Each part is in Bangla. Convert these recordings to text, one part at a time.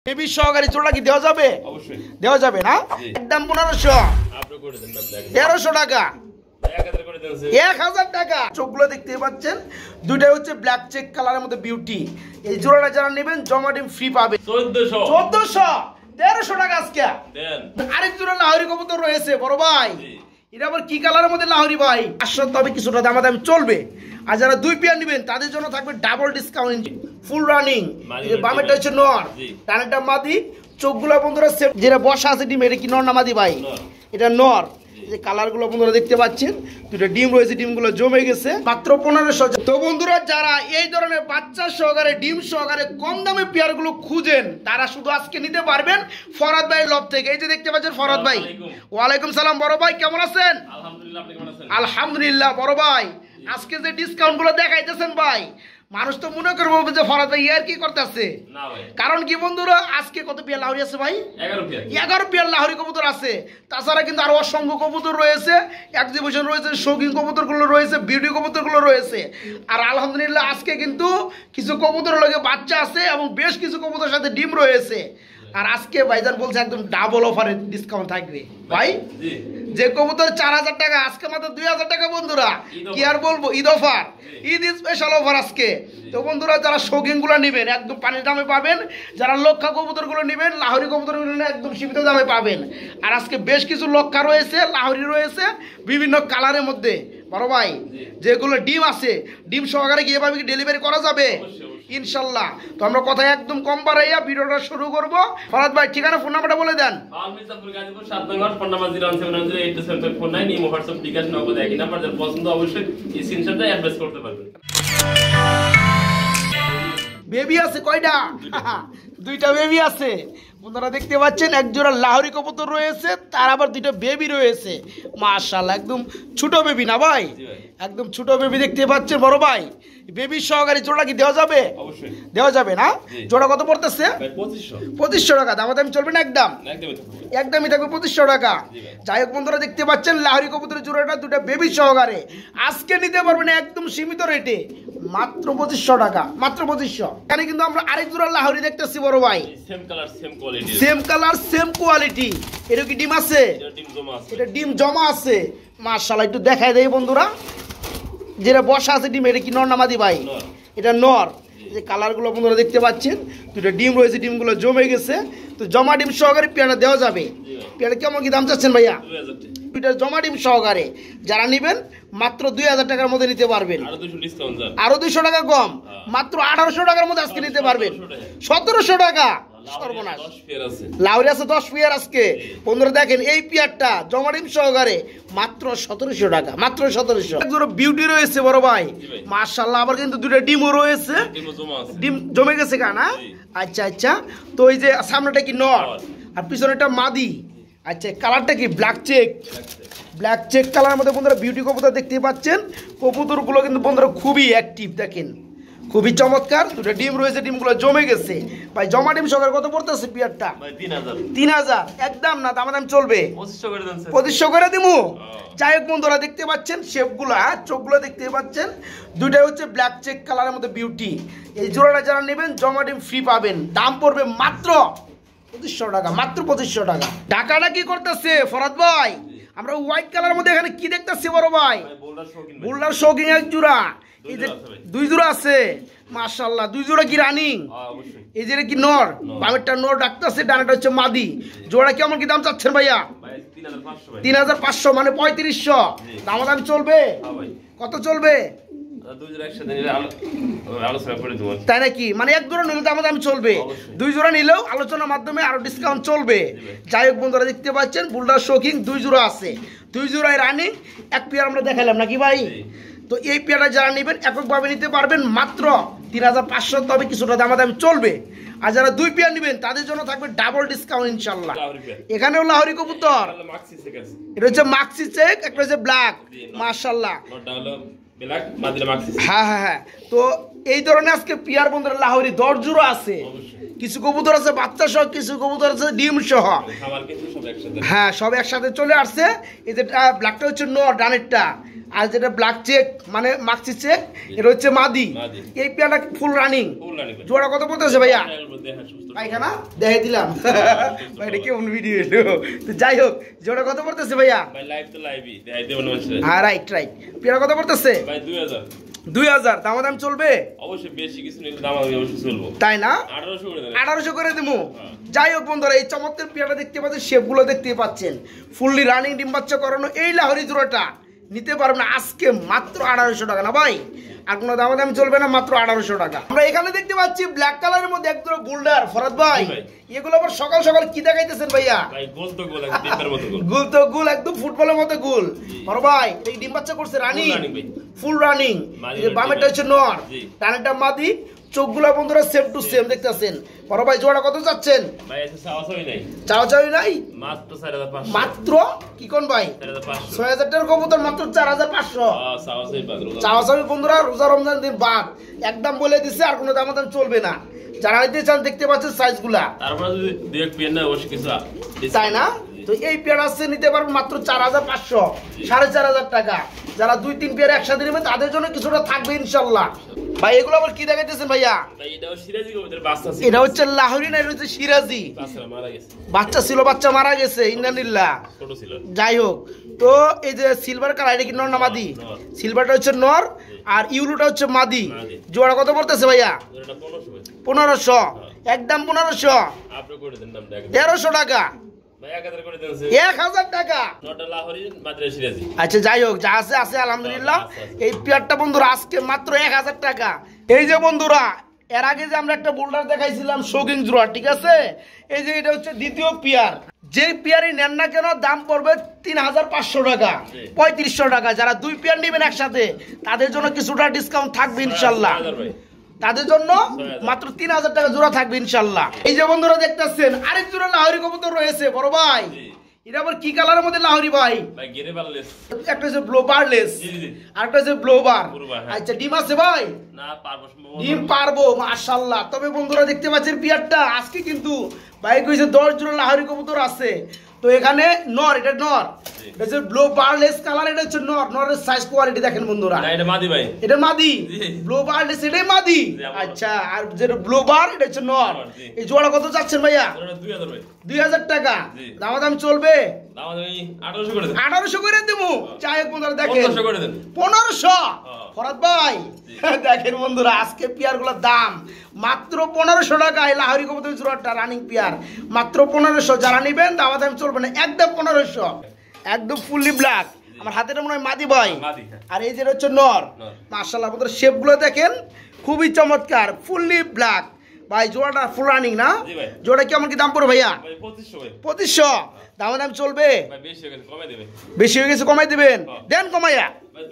বেবি সহকারী জোড়া কি দেওয়া যাবে? অবশ্যই দেওয়া যাবে না? একদম 1500 আপনি করে দেন না 1300 টাকা 1000 করে দেন 1000 টাকা। চোখগুলো দেখতে পাচ্ছেন, দুইটাই হচ্ছে ব্ল্যাক চেক কালারের মধ্যে বিউটি। এই জোড়াটা যারা নেবেন জমা ডিম ফ্রি পাবে। 1400 1300 টাকা আজকে দেন। আরেক জোড়া লাহোরি কবুতর রয়েছে বড় ভাই, এটা আবার কি কালারের মধ্যে লাহোরি ভাই? 500 তবে কিছুটা দামাদামি চলবে। আর যারা দুই পেয়ার নেবেন তাদের জন্য থাকবে ডাবল ডিসকাউন্ট, ফুল রানিং। বামেরটা হচ্ছে নর, ডানেরটা মাদি। চোখগুলো বন্ধুরা যেটা বসা আছে ডিম, এটা কি নর না মাদি ভাই? এটা নর। যে কালারগুলো বন্ধুরা দেখতে পাচ্ছেন, দুটো ডিম রয়েছে, ডিমগুলো জমে গেছে। মাত্র 1500। তো বন্ধুরা যারা এই ধরনের বাচ্চা সহকারে ডিম সহকারে কম দামে পেয়ারগুলো খুঁজেন, তারা শুধু আজকে নিতে পারবেন ফরহাদ ভাই লব থেকে। এই যে দেখতে পাচ্ছেন ফরহাদ ভাই। ওয়ালাইকুম সালাম বড় ভাই, কেমন আছেন? আলহামদুলিল্লাহ, আপনি কেমন আছেন? আলহামদুলিল্লাহ বড় ভাই। আজকে যে ডিসকাউন্ট গুলো দেখাইতেছেন ভাই, মানুষ তো মনে করবো যে ফরহাদ ভাই ইয়ার কি করতেছে। না ভাই, কারণ কি বন্ধুরা, আজকে কত পেয়ার লাহোরি আছে ভাই? 11 পেয়ার লাহোরি কবুতর আছে। তাছাড়া কিন্তু আরো অসংখ্য কবুতর রয়েছে, এক্সিবিশন রয়েছে, শৌখিন কবুতর গুলো রয়েছে, বিউটি কবুতর গুলো রয়েছে। আর আলহামদুলিল্লাহ আজকে কিন্তু কিছু কবুতর লগে বাচ্চা আছে এবং বেশ কিছু কবুতরের সাথে ডিম রয়েছে। আর আজকে ভাইজান বলছে একদম ডাবল অফারে ডিসকাউন্ট থাকবে ভাই। যে কবুতর 4000 টাকা, আজকে মাত্র 2000 টাকা বন্ধুরা। কি আর বলবো, Eid offer, Eid special offer আজকে। তো বন্ধুরা যারা শৌখিন গুলো নেবেন একদম পানির দামে পাবেন, যারা লক্ষা কবুতর গুলো নেবেন লাহোরি কবুতর গুলো একদম সীমিত দামে পাবেন। আর আজকে বেশ কিছু লক্ষা রয়েছে, লাহোরি রয়েছে বিভিন্ন কালারের মধ্যে বড় ভাই। যেগুলো ডিম আছে, ডিম সহকারে গিয়ে পাবি ডেলিভারি করা যাবে ইনশাল্লাহ। তো আমরা কথা একদম কম বাড়াইয়া ভিডিওটা শুরু করব। ফরহাদ ভাই ঠিকানা ফোন নাম্বারটা বলে দেন। গাজীপুর 7 নম্বর, phone number 01700827449, imo WhatsApp bKash Nagad একই নাম্বার। যার পছন্দ অবশ্যই স্ক্রিনশটটা অ্যাড্রেস করতে পারবেন। বেবি আছে কয়টা? দুইটা বেবি আছে বন্ধুরা দেখতে পাচ্ছেন। এক জোড়া লাহোরি কবুতর রয়েছে, তার আবার দুইটা বেবি রয়েছে। মাশাআল্লাহ একদম ছোট বেবি না ভাই? একদম ছোট বেবি দেখতে পাচ্ছেন বড় ভাই। বেবি সহকারী জোড়া কি দেওয়া যাবে? অবশ্যই দেওয়া যাবে না? জোড়া কত পড়তেছে? 2500 টাকা। দামাদামি চলবে না? একদম একদমই থাকবে 2500 টাকা। যাই হোক বন্ধুরা দেখতে পাচ্ছেন লাহোরি কবুতরের জোড়াটা দুটো বেবি সহকারে আজকে নিতে পারবেন একদম সীমিত রেটে, মাত্র 2500 টাকা, মাত্র 2500। এখানে কিন্তু আমরা আরেক জোড়া লাহোরি দেখতেছি বড় ভাই। Same colour same quality, same colour same quality. এটা কি ডিম আছে? এটা ডিম জমা আছে। মাশাআল্লাহ একটু দেখাই দেই বন্ধুরা, যেটা বসা আছে ডিম, এটা কি নর না মাদি ভাই? এটা নর। যে কালারগুলো বন্ধুরা দেখতে পাচ্ছেন, দুটো ডিম রয়েছে, ডিমগুলো জমে গেছে। তো জমা ডিম সহকারে পেয়ারা দেওয়া যাবে। পেয়ারা কেমন কি দাম চাচ্ছেন ভাইয়া? 2000 জমা ডিম সহকারে যারা নেবেন মাত্র 2000 টাকার মধ্যে নিতে পারবেন। আরো 200 টাকা কম, মাত্র 1800 টাকার মধ্যে আজকে নিতে পারবেন। 1700 টাকা সর্বনাশ। লাহোরি আছে 10 পেয়ার আজকে বন্ধুরা। দেখেন এই পেয়ারটা জমা ডিম সহকারে মাত্র 1700 টাকা, মাত্র 1700। একজোড়া বিউটি রয়েছে বড় ভাই মাশাআল্লাহ। আবার কিন্তু দুটো ডিমও রয়েছে, ডিম জমে গেছে কানা। আচ্ছা আচ্ছা। তো এই যে সামনেটা কি নর আর পিছনেটা মাদি। আচ্ছা কালারটা কি ব্ল্যাক চেক? ব্ল্যাক চেক কালারের মধ্যে বন্ধুরা বিউটি কবুতর দেখতে পাচ্ছেন। কবুতরগুলো কিন্তু বন্ধুরা খুবই অ্যাক্টিভ, দেখেন খুবই চমৎকার। দুটো ডিম রয়েছে, ডিমগুলো জমে গেছে ভাই। জমা ডিম সহকারে কত পড়তেছে পিয়ারটা? 3000 একদম না, দামাদাম চলবে 2500 করে দিমু। যাই হোক বন্ধুরা দেখতে পাচ্ছেন শেপগুলো, চোখগুলো দেখতে পাচ্ছেন, দুইটাই হচ্ছে ব্ল্যাক চেক কালারের মধ্যে বিউটি। এই জোড়াটা যারা নেবেন জমা ডিম ফ্রি পাবেন। দাম পড়বে মাত্র 2500 টাকা, মাত্র 2500 টাকা। ঢাকাটা কি করতেছে ফরহাদ ভাই? আমরা হোয়াইট কালারের মধ্যে এখানে কি দেখতেছি বড় ভাই? বোল্ডার শৌখিন এক জোড়া। এই যে দুই জোড়া আছে মাশাআল্লাহ। দুই জোড়া কি রানিং? এই যে কি নর, বামেরটা নর ডাকতেছে, ডানেরটা হচ্ছে মাদি। জোড়া কেমন কি দাম চাচ্ছেন ভাইয়া? 3500 মানে 3500। দাম চলবে? কত চলবে? তাই নাকি? মানে এক জোড়া নিলে দাম চলবে, দুই জোড়া নিলেও আলোচনার মাধ্যমে আরো ডিসকাউন্ট চলবে। যাই হোক বন্ধুরা দেখতে পাচ্ছেন বুলডার শৌখিন দুই জোড়া আছে, দুই জোড়ায় রানিং। এক পেয়ার আমরা দেখালাম নাকি ভাই? তো এই পেয়ারটা যারা নেবেন এককভাবে নিতে পারবেন মাত্র 3500, তবে কিছুটা দামাদামি চলবে। আর যারা দুই পেয়ার নেবেন তাদের জন্য থাকবে ডাবল ডিসকাউন্ট ইনশাল্লাহ। এখানেও লাহোরি কবুতর, এটা হচ্ছে মাক্সি চেক, একটা হচ্ছে ব্ল্যাক। মাশাআল্লাহ হ্যাঁ হ্যাঁ হ্যাঁ। তো এই ধরনের আজকে পেয়ার বন্ধুরা লাহোরি 10 জোড়া আছে। কিছু কবুতর আছে বাচ্চা সহ, কিছু কবুতর আছে ডিম সহ। হ্যাঁ সব একসাথে চলে আসছে। এই যে ব্ল্যাকটা হচ্ছে নর, ডানেরটা আর যেটা ব্ল্যাক চেক মানে মাক্সি চেক এটা হচ্ছে মাদি। এই পেয়ারটা ফুল রানিং। জোড়া কত পড়তেছে ভাইয়া? পায়খানা দেখে দিলাম ভাই, এটা কেমন ভিডিও এলো? তো যাই হোক, জোড়া কত পড়তেছে ভাইয়া? হ্যাঁ রাইট রাইট। পেয়ারা কত পড়তেছে? 2000। দাম চলবে? অবশ্যই বেশি কিছু নিলে দাম অবশ্যই চলবো, তাই না? 1800 করে দেবো। যাই হোক বন্ধুরা, এই চমৎকার পেয়ারা দেখতে পাচ্ছেন, শেপগুলো দেখতে পাচ্ছেন, ফুললি রানিং ডিম বাচ্চা করানো এই লাহোরি জোড়াটা নিতে পারবেন না আজকে মাত্র 1800 টাকা। না ভাই, আর কোনো দাম চলবে না, মাত্র 1800 টাকা। আমরা এখানে দেখতে পাচ্ছি ব্ল্যাক কালারের মধ্যে একদম বোল্ডার। ফরাদ ভাই, এগুলো আবার সকাল সকাল কি দেখাইতেছেন ভাইয়া? গুল তো গুল, একদম ফুটবলের মতো গুল। ফরাদ ভাই, এই ডিম বাচ্চা করছে রানিং, ফুল রানিং। বামেরটা হচ্ছে নর, ডানেরটা মাদি। চোখগুলো বন্ধুরা সেম টু সেম দেখতেছেন। বড় ভাই, জোড়া কত চাচ্ছেন? চাওয়া নাই, মাত্র কি কোন ভাই? 6000 টাকার কবুতর মাত্র 4500। চাওয়া বন্ধুরা, রোজা রমজান দিন বাদ একদম বলে দিছে, আর কোনো দাম চলবে না। যারা নিতে চান দেখতে পাচ্ছেন সাইজগুলা, তাই না? তো এই পেয়ার আসছে নিতে পারবেন মাত্র 4500, 4500 টাকা। যারা 2-3 পেয়ার একসাথে নেবেন তাদের জন্য কিছুটা থাকবে ইনশাল্লাহ। ভাই, এগুলো আবার কি দেখাইতেছেন ভাইয়া? এটা হচ্ছে লাহোরি না, এটা হচ্ছে সিরাজি? বাচ্চা ছিল, বাচ্চা মারা গেছে, ইন্নালিল্লাহ। যাই হোক, তো এই যে সিলভার কালার, এটা কি নর না মাদি? সিলভারটা হচ্ছে নর আর ইউলুটা হচ্ছে মাদি। জোড়া কত পড়তেছে ভাইয়া? 1500। একদম 1500। 1300 টাকা। 1000 টাকা। আচ্ছা, যাই হোক, যা আছে আছে আলহামদুলিল্লাহ। এই পেয়ারটা বন্ধুরা আজকে মাত্র 1000 টাকা। এই যে বন্ধুরা, এর আগে যে আমরা একটা বোল্ডার দেখাইছিলাম শৌকিং জোড়া, ঠিক আছে? এই যে এটা হচ্ছে দ্বিতীয় পেয়ার। যে পেয়ারই নেন না কেন দাম পড়বে 3500 টাকা, 3500 টাকা। যারা 2 পেয়ার নেবেন একসাথে তাদের জন্য কিছুটা ডিসকাউন্ট থাকবে ইনশাল্লাহ। তাদের জন্য মাত্র 3000 টাকা জোড়া থাকবে ইনশাল্লাহ। এই যে বন্ধুরা দেখতেছেন, আরেক জোড়া লাহোরি কবুতর রয়েছে। বড় ভাই, এটা আবার কি কালারের মধ্যে লাহোরি ভাই? একটা হচ্ছে ব্লোবারলেস আর একটা হচ্ছে ব্লোবার। আচ্ছা, ডিম আছে ভাই? ডিম পারবো মাশাআল্লাহ। তবে বন্ধুরা দেখতে পাচ্ছেন পেয়ারটা আজকে কিন্তু ভাই কইছে 10 জোড়া লাহোরি কবুতর আছে। তো এখানে নর, এটা নর, এটা হচ্ছে ব্লো বারলেস কালার, এটা হচ্ছে নর। নরের সাইজ কোয়ালিটি দেখেন বন্ধুরা, এটা মাদি ভাই, এটা মাদি। ব্লো বারলেস এটাই মাদি। আচ্ছা, আর যেটা ব্লো বার এটা হচ্ছে নর। এই জোড়া কত যাচ্ছেন ভাইয়া? 2000 টাকা। দাম চলবে? 1800 করে দেবো। যাই হোক বন্ধুরা, দেখেন 1500। ফরাদ ভাই, দেখেন বন্ধুরা, আজকে পেয়ার গুলোর দাম মাত্র 1500 টাকা। এই লাহোরি কবুতর জোড়াটা রানিং পেয়ার মাত্র 1500। যারা নিবেন দাম চলবে না, একদম 1500। একদম ফুললি ব্ল্যাক। আমার হাতেটা মনে হয় মাদি ভাই, আর এই যে হচ্ছে নর। মাশাআল্লাহ বন্ধুরা, শেপ গুলো দেখেন, খুবই চমৎকার, ফুললি ব্ল্যাক। ভাই, জোড়াটা ফুল রানিং না? জোড়া কেমন কি দাম পড়বে ভাইয়া? 2500। দাম চলবে? বেশি হয়ে গেছে, কমাই দিবেন? দেন কমাইয়া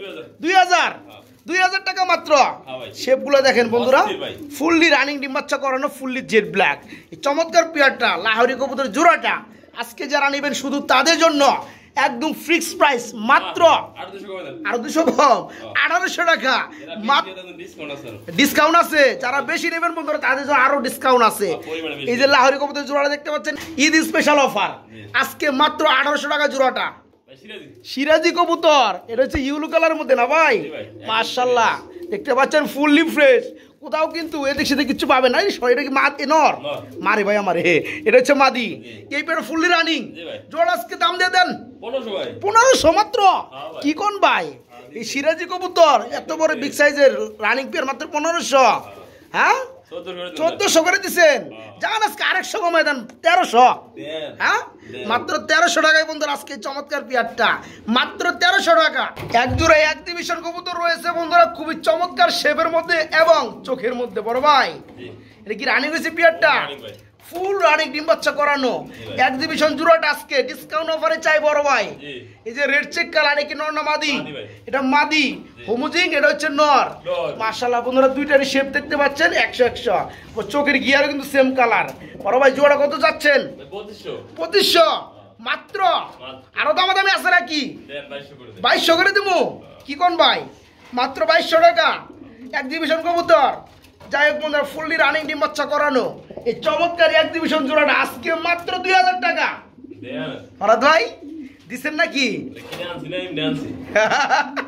2000 টাকা মাত্র। শেপ গুলো দেখেন বন্ধুরা, ফুললি রানিং ডিম বাচ্চা করানো, ফুললি জেড ব্ল্যাক। এই চমৎকার পেয়ারটা লাহোরি কবুতর জোড়াটা আজকে যারা নেবেন শুধু তাদের জন্য একদম ফিক্সড প্রাইস, মাত্র আরো 200 কম, 1800 টাকা। ডিসকাউন্ট আছে, যারা বেশি নেবেন বন্ধুরা তাদের জন্য আরো ডিসকাউন্ট আছে। এই যে লাহোরি কবুতর জোড়াটা দেখতে পাচ্ছেন, ঈদ স্পেশাল অফার আজকে মাত্র 1800 টাকা জোড়াটা। সিরাজি কবুতর, এটা হচ্ছে ইউলো কালারের মধ্যে না ভাই? মাশাআল্লাহ, দেখতে পাচ্ছেন ফুললি ফ্রেশ। কোথাও কিন্তু এদিক সেদিক কিছু পাবে না। এটা কি মাদ নর? মারে ভাই আমারে, এটা হচ্ছে মাদি। এই পেয়ার ফুললি রানিং। জোড়া আজকে দাম দিয়ে দেন 1500 মাত্র। কি কোন ভাই, এই সিরাজি কবুতর এত বড় বিগ সাইজের রানিং পেয়ার মাত্র 1500? হ্যাঁ, 1400 করে দিচ্ছেন। যান আজকে আরেকশো কমাই দেন, 1300। হ্যাঁ, মাত্র 1300 টাকায় বন্ধুরা আজকে চমৎকার পেয়ারটা মাত্র 1300 টাকা। এক জোড়া এক্সিবিশন কবুতর রয়েছে বন্ধুরা, খুবই চমৎকার শেপের মধ্যে এবং চোখের মধ্যে। বড় ভাই, এটা কি রানিং হয়েছে পেয়ারটা? ফুল রানিং ডিম বাচ্চা করানো এক্সিবিশন জোড়াটা আজকে ডিসকাউন্ট অফারে চাই বড় ভাই। এই যে রেড চেক কালার, এটা কি নর না মাদি? এটা মাদি। হোমোজিং, এটা হচ্ছে নর। মাশাআল্লাহ বন্ধুরা, দুইটারই শেপ দেখতে পাচ্ছেন, 100 চোখের গিয়ারও কিন্তু সেম কালার। বড় ভাই, জোড়া কত যাচ্ছেন? 2500 মাত্র। আরো দামাদামি আছে নাকি? 2200 করে দেবো। কি কোন ভাই, মাত্র 2200 টাকা এক্সিবিশন কবুতর। যাই হোক বন্ধুরা, ফুললি রানিং ডিম বাচ্চা করানো এই চমৎকার এক্সিবিশন জোড়াটা আজকে মাত্র 2000 টাকা। ফরাদ ভাই দিচ্ছেন নাকি?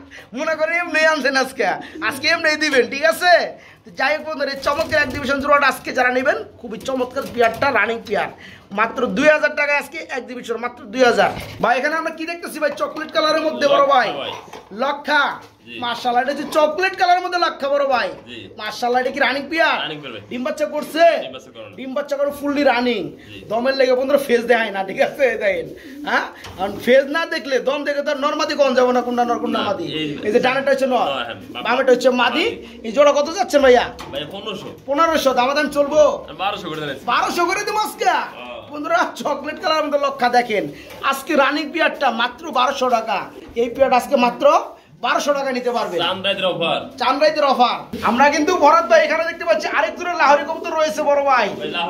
মনে করে এমনি আনছেন আজকে এমনি দিবেন, ঠিক আছে। যাই হোক বন্ধুরা, এই চমৎকার এক্সিবিশন জোড়াটা আজকে যারা নেবেন, খুবই চমৎকার পেয়ারটা, রানিং পেয়ার, মাত্র 2000 টাকা আজকে এক্সিবিশন, মাত্র 2000। ভাই এখানে আমরা কি দেখতেছি ভাই, চকলেট কালারের মধ্যে বড় ভাই লক্ষা, মাশাআল্লাহ, এটা হচ্ছে চকলেট কালারের মধ্যে লক্ষা বড় ভাই, মাশাআল্লাহ। এটা কি রানিং পেয়ার? ডিম বাচ্চা করছে, ডিম বাচ্চা করে ফুললি রানিং। দমের লেগে বন্ধুরা ফেস দেখায় না, ঠিক আছে, দেখেন, হ্যাঁ, কারণ ফেস না দেখলে দম দেখে তো নরমাদি কোন যাবো না, কোনটা নর কোনটা মাদি। এই যে ডানাটা হচ্ছে নর, বামেটা হচ্ছে মাদি। এই জোড়া কত যাচ্ছে ভাইয়া? 1500। দাম চলবো 1200 করে দিব আজকে বন্ধুরা। চকলেট কালার মধ্যে লক্ষা দেখেন, আজকে রানিং পেয়ারটা মাত্র 1200 টাকা। এই পেয়ারটা আজকে মাত্র 1200 টাকা নিতে পারবে, চাঁদরাইতের অফার। আমরা কিন্তু ভরত ভাই এখানে দেখতে পাচ্ছি আরেক জোড়া লাহোরি কবুতর রয়েছে বড় ভাই।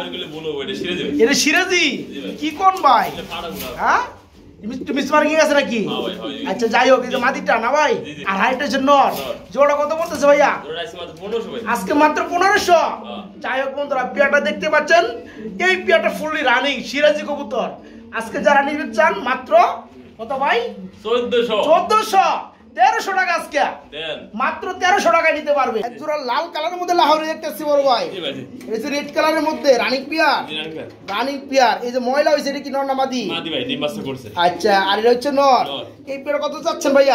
এটা সিরাজি কি কোন ভাই? হ্যাঁ, মিসমার্কিং আছে নাকি? আচ্ছা যাই হোক, এই যে মাদিটা না ভাই, আর হাইট হচ্ছে নর। জোড়া কত বলতেছে ভাইয়া? আজকে মাত্র 1500। যাই হোক বন্ধুরা, পেয়ারটা দেখতে পাচ্ছেন, এই পেয়ারটা ফুললি রানিং সিরাজি কবুতর। আজকে যারা নিতে চান মাত্র কত ভাই? 1400, 1300 টাকা আজকে মাত্র 1300 টাকায় নিতে পারবে। এক জোড়া লাল কালারের মধ্যে লাহোরি দেখতেছি বড় ভাই, এই যে রেড কালারের মধ্যে রানিং পিয়ার, রানিং পিয়ার। এই যে ময়লা হইছে, এটা কি নর না মাদি? আচ্ছা, আর এটা হচ্ছে নর। এই পেয়ার কত চাচ্ছেন ভাইয়া?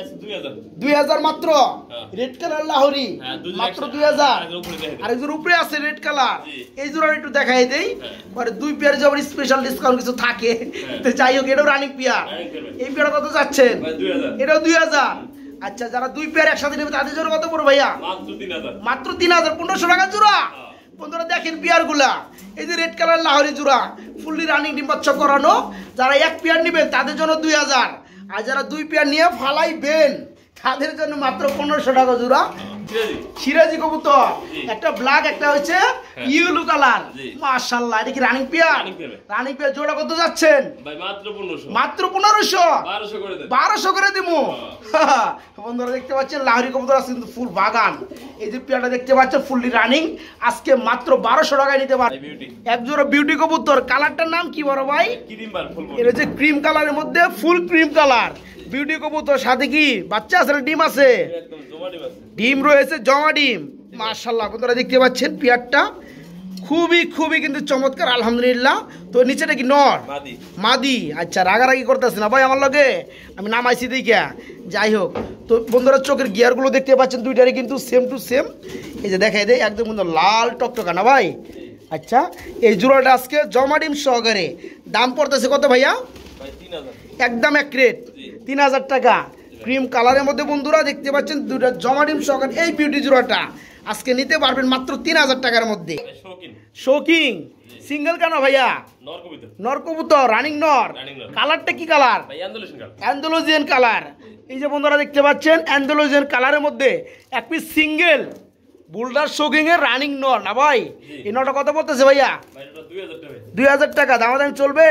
2000 মাত্র। রেড কালার লাহোরি মাত্র 2000। আর এই জোড়া উপরে আছে রেড কালার, এই জোড়া একটু দেখাই দেই, পরে দুই পেয়ার যে স্পেশাল ডিসকাউন্ট কিছু থাকে। তো যাই হোক, এটাও রানিং পিয়ার। এই পেয়ার কত চাচ্ছেন? এটাও 2000। আচ্ছা, যারা দুই পেয়ার একসাথে নেবে তাদের জন্য কত পড়বে ভাইয়া? মাত্র 3000, 1500 টাকা জোড়া। বন্ধুরা দেখেন পেয়ার গুলা, এই যে রেড কালার লাহোরি জোড়া ফুললি রানিং ডিম বাচ্চা করানো। যারা এক পেয়ার নেবেন তাদের জন্য 2000, আর যারা দুই পেয়ার নিয়ে ফালাইবেন তাদের জন্য মাত্র 1500 টাকা জোড়া। সিরাজি কবুতর, একটা ব্ল্যাক, একটা হচ্ছে ইয়েলো কালার, মাশাআল্লাহ। এটা কি রানিং পেয়ার? Running pair. জোড়া কত যাচ্ছেন? মাত্র 1500, 1200 করে দিমু। বন্ধুরা দেখতে পাচ্ছেন লাহোরি কবুতর আছে কিন্তু ফুল বাগান। এই যে পেয়ারটা দেখতে পাচ্ছেন ফুললি রানিং, আজকে মাত্র 1200 টাকায় নিতে পারবে। এক জোড়া বিউটি কবুতর, কালারটার নাম কি বড় ভাই? এটা হচ্ছে ক্রিম কালারের মধ্যে ফুল ক্রিম কালার বিউটি কবুতর। সাথে কি বাচ্চা আছে না ডিম আছে? ডিম রয়েছে, জমা ডিম, মাশাআল্লাহ। বন্ধুরা দেখতে পাচ্ছেন পেয়ারটা খুবই কিন্তু চমৎকার, আলহামদুলিল্লাহ। তো নিচেটা কি নর? মাদি। আচ্ছা, রাগারাগি করতেছে না ভাই আমার লগে, আমি নামাইছি দেখা। যাই হোক, তো বন্ধুরা চোখের গিয়ারগুলো দেখতে পাচ্ছেন দুইটারই কিন্তু সেম টু সেম। এই যে দেখাই দেয়, একদম কিন্তু লাল টকটকা না ভাই। আচ্ছা, এই জোড়াটা আজকে জমা ডিম সহকারে দাম পড়তেছে কত ভাইয়া? একদম এক রেট, 3000 টাকা। ক্রিম কালারের মধ্যে বন্ধুরা দেখতে পাচ্ছেন দুইটা জমা ডিম সহকারে এই বিউটি জোড়াটা আজকে নিতে পারবেন মাত্র 3000 টাকার মধ্যে। শৌকিং সিঙ্গেল কেন ভাইয়া? নর কবুতর, রানিং নর। কালারটা কি কালার? Andalusian colour. এই যে বন্ধুরা দেখতে পাচ্ছেন অ্যান্ডালুজিয়ান কালারের মধ্যে এক পিস সিঙ্গেল বুলডার শৌকিং এর রানিং নর না ভাই। এই নরটা কত পড়তেছে ভাইয়া? 2000 টাকা। দামাদামি চলবে?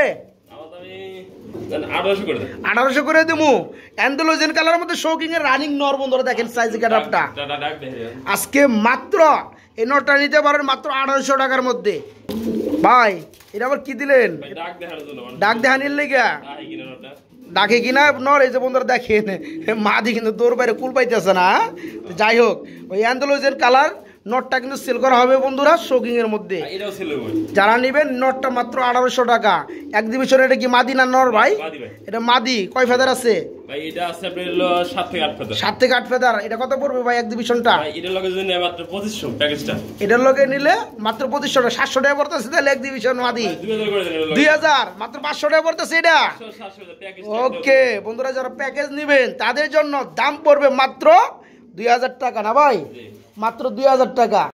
1800 করে দেবো। অ্যান্ডালুজিয়ান কালারের মধ্যে শৌকিং এর রানিং নর। বন্ধুরা দেখেন সাইজ কাটাপটা, আজকে মাত্র এই নরটা নিতে পারেন মাত্র 1800 টাকার মধ্যে। ভাই এটা আবার কি দিলেন? ডাক দেখানির লেগা ডাকে কিনা নর। এই যে বন্ধুরা দেখেন মাদি কিন্তু তোর বাইরে কুল পাইতেছে না। যাই হোক, ওই অ্যান্ডালুজিয়ান কালার নটটা কিন্তু সেল করা হবে বন্ধুরা শৌকিং এর মধ্যে। যারা নেবেন নটটা মাত্র 1800 টাকা। এক্সিবিশন। এটা কি মাদি না নর ভাই? এটা মাদি। কয় ফেদার আছে? 7 থেকে 8 ফেদার। এটা কত পড়বে ভাই এক্সিবিশনটা? এটার লগে নিলে মাত্র 2500 টাকা, 700 টাকা পড়তেছে। তাহলে এক্সিবিশন মাদি 2000, মাত্র 500 টাকা পড়তেছে এটা। ওকে বন্ধুরা, যারা প্যাকেজ নেবেন তাদের জন্য দাম পড়বে মাত্র 2000 টাকা না ভাই, মাত্র 2000 টাকা।